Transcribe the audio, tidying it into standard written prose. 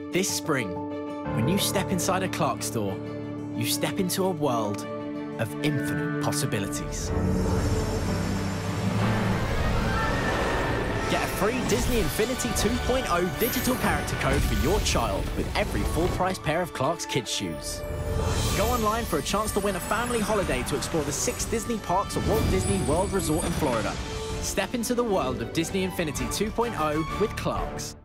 This spring, when you step inside a Clark store, you step into a world of infinite possibilities. Get a free Disney Infinity 2.0 digital character code for your child with every full-price pair of Clark's kids' shoes. Go online for a chance to win a family holiday to explore the 6 Disney parks at Walt Disney World Resort in Florida. Step into the world of Disney Infinity 2.0 with Clark's.